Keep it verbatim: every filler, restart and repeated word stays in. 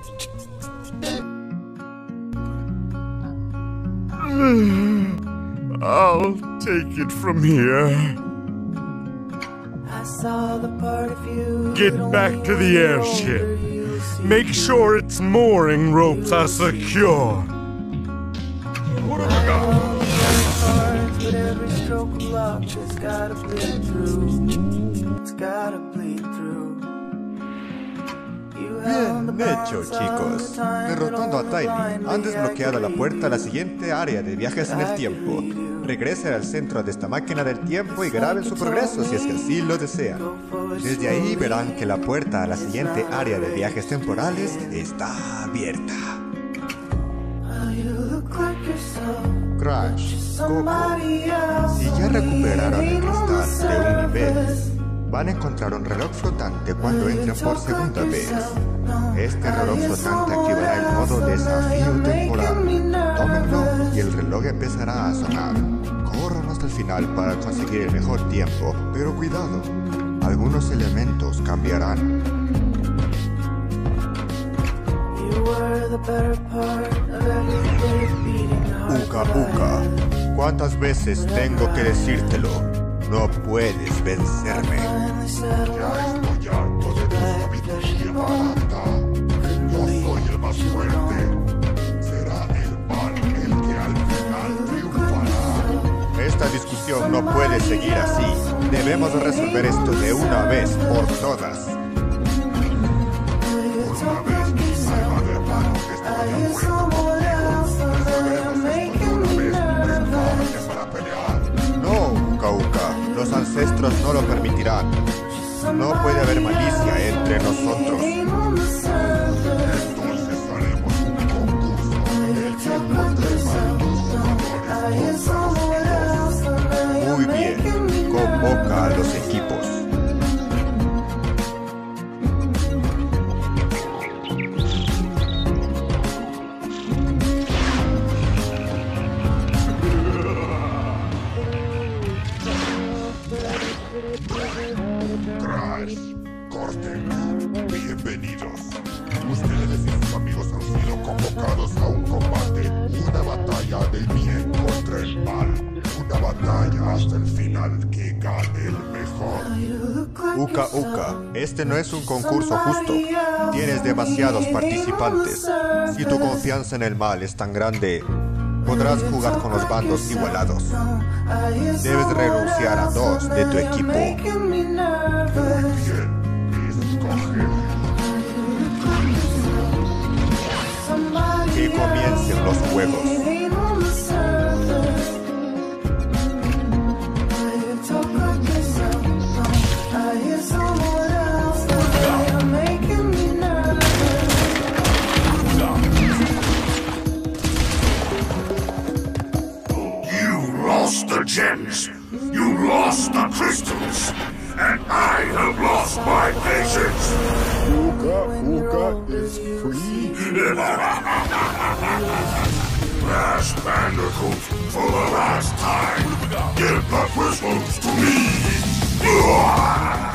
I'll take it from here. Get back to the airship. Make sure its mooring ropes are secure. What have I got? With every stroke of luck, it's gotta bleed through. It's gotta bleed through. Bien hecho, chicos. Derrotando a Tiny, han desbloqueado la puerta a la siguiente área de viajes en el tiempo. Regresen al centro de esta máquina del tiempo y graben su progreso si es que así lo desean. Desde ahí verán que la puerta a la siguiente área de viajes temporales está abierta. Crash, Coco, si ya recuperaron el cristal de un nivel, van a encontrar un reloj flotante cuando entren por segunda vez. Este reloj flotante activará el modo desafío temporal. Tómenlo y el reloj empezará a sonar. Corran hasta el final para conseguir el mejor tiempo, pero cuidado, algunos elementos cambiarán. Uka Uka, ¿cuántas veces tengo que decírtelo? No puedes vencerme. Ya estoy harto de tu sabiduría barata. Yo soy el más fuerte. Será el mal el que al final triunfará. Esta discusión no puede seguir así. Debemos resolver esto de una vez por todas. Una vez, salva de hermano que estoy de acuerdo contigo. Resolveremos esto de una vez. Prepárate para pelear. No, Uka Uka. Los ancestros no lo permitirán. No puede haber malicia entre nosotros. Entonces haremos un concurso. El tiempo entre varios jugadores. Muy bien. Convoca a los equipos. Crash, Cortex, bienvenidos. Ustedes y sus amigos han sido convocados a un combate, una batalla del bien contra el mal, una batalla hasta el final que gane el mejor. Uka Uka, este no es un concurso justo. Tienes demasiados participantes. Si tu confianza en el mal es tan grande, podrás jugar con los bandos igualados. Debes renunciar a dos de tu equipo. Bien, escoge. Que comiencen los juegos. The gems, you lost the crystals, and I have lost my patience. Uka Uka is free. Crash Bandicoot, for the last time, give the crystals to me.